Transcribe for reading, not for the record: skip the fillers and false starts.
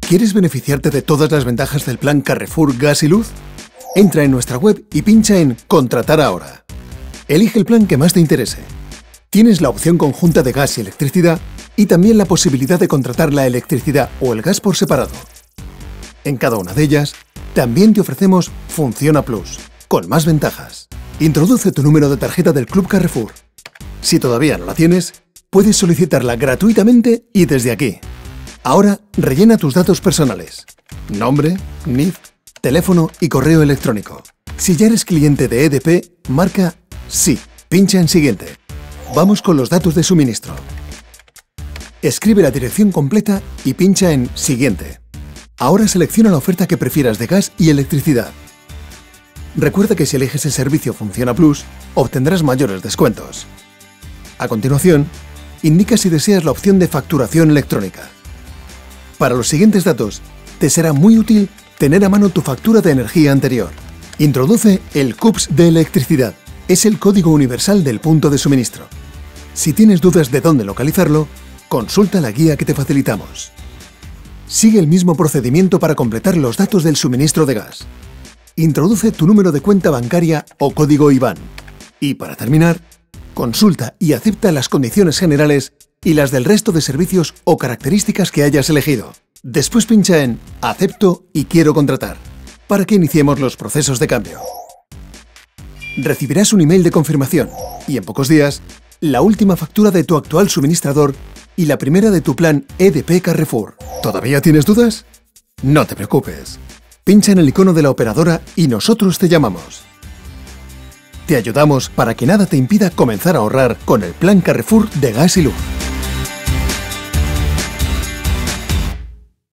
¿Quieres beneficiarte de todas las ventajas del plan Carrefour Gas y Luz? Entra en nuestra web y pincha en Contratar ahora. Elige el plan que más te interese. Tienes la opción conjunta de gas y electricidad y también la posibilidad de contratar la electricidad o el gas por separado. En cada una de ellas, también te ofrecemos Funciona Plus, con más ventajas. Introduce tu número de tarjeta del Club Carrefour. Si todavía no la tienes, puedes solicitarla gratuitamente y desde aquí. Ahora rellena tus datos personales: nombre, NIF, teléfono y correo electrónico. Si ya eres cliente de EDP, marca Sí, pincha en Siguiente. Vamos con los datos de suministro. Escribe la dirección completa y pincha en Siguiente. Ahora selecciona la oferta que prefieras de gas y electricidad. Recuerda que si eliges el servicio Funciona Plus, obtendrás mayores descuentos. A continuación, indica si deseas la opción de facturación electrónica. Para los siguientes datos, te será muy útil tener a mano tu factura de energía anterior. Introduce el CUPS de electricidad. Es el código universal del punto de suministro. Si tienes dudas de dónde localizarlo, consulta la guía que te facilitamos. Sigue el mismo procedimiento para completar los datos del suministro de gas. Introduce tu número de cuenta bancaria o código IBAN. Y para terminar, consulta y acepta las condiciones generales y las del resto de servicios o características que hayas elegido. Después pincha en Acepto y quiero contratar, para que iniciemos los procesos de cambio. Recibirás un email de confirmación y en pocos días, la última factura de tu actual suministrador y la primera de tu plan EDP Carrefour. ¿Todavía tienes dudas? No te preocupes. Pincha en el icono de la operadora y nosotros te llamamos. Te ayudamos para que nada te impida comenzar a ahorrar con el plan Carrefour de gas y luz.